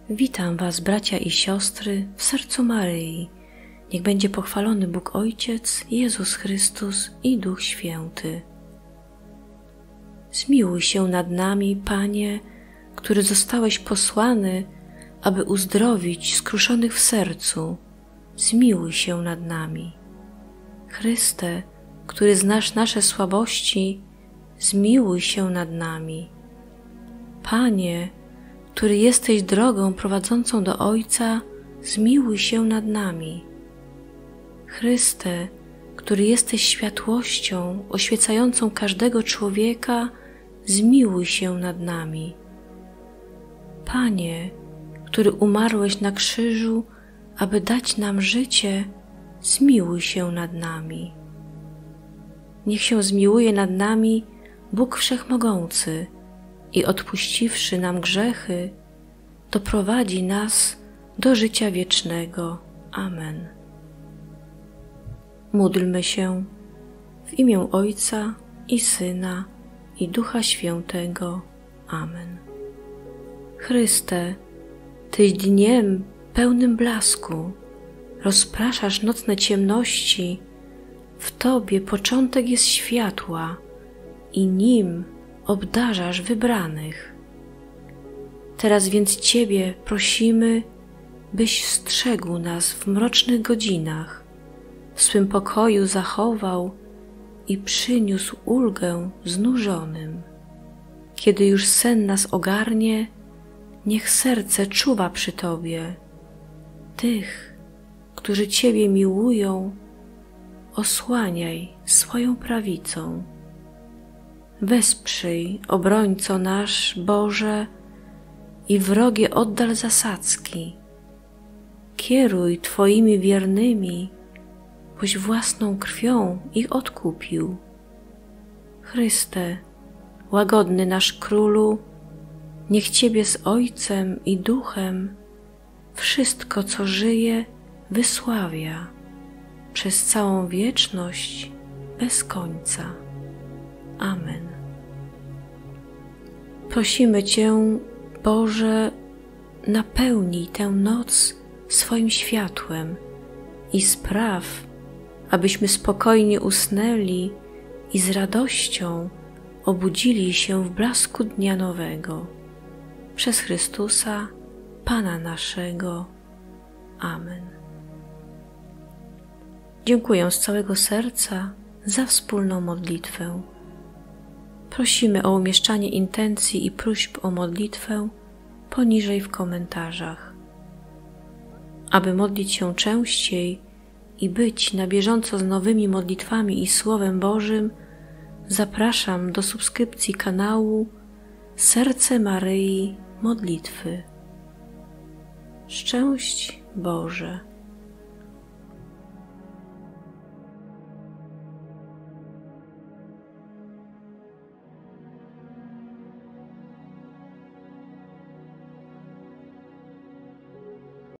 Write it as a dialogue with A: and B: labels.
A: Witam Was, bracia i siostry, w sercu Maryi. Niech będzie pochwalony Bóg Ojciec, Jezus Chrystus i Duch Święty. Zmiłuj się nad nami, Panie, który zostałeś posłany, aby uzdrowić skruszonych w sercu. Zmiłuj się nad nami. Chryste, który znasz nasze słabości, zmiłuj się nad nami. Panie, który jesteś drogą prowadzącą do Ojca, zmiłuj się nad nami. Chryste, który jesteś światłością oświecającą każdego człowieka, zmiłuj się nad nami. Panie, który umarłeś na krzyżu, aby dać nam życie, zmiłuj się nad nami. Niech się zmiłuje nad nami Bóg Wszechmogący i odpuściwszy nam grzechy, doprowadzi nas do życia wiecznego. Amen. Módlmy się w imię Ojca i Syna i Ducha Świętego. Amen. Chryste, Tyś dniem pełnym blasku, rozpraszasz nocne ciemności, w Tobie początek jest światła i nim obdarzasz wybranych. Teraz więc Ciebie prosimy, byś strzegł nas w mrocznych godzinach, w swym pokoju zachował i przyniósł ulgę znużonym. Kiedy już sen nas ogarnie, niech serce czuwa przy Tobie. Tych, którzy Ciebie miłują, osłaniaj swoją prawicą. Wesprzyj, obrońco nasz, Boże, i wrogie oddal zasadzki. Kieruj Twoimi wiernymi, boś własną krwią ich odkupił. Chryste, łagodny nasz Królu, niech Ciebie z Ojcem i Duchem wszystko, co żyje, wysławia przez całą wieczność bez końca. Amen. Prosimy Cię, Boże, napełnij tę noc swoim światłem i spraw, abyśmy spokojnie usnęli i z radością obudzili się w blasku dnia nowego. Przez Chrystusa, Pana naszego. Amen. Dziękuję z całego serca za wspólną modlitwę. Prosimy o umieszczanie intencji i próśb o modlitwę poniżej w komentarzach. Aby modlić się częściej i być na bieżąco z nowymi modlitwami i Słowem Bożym, zapraszam do subskrypcji kanału Serce Maryi Modlitwy. Szczęść Boże!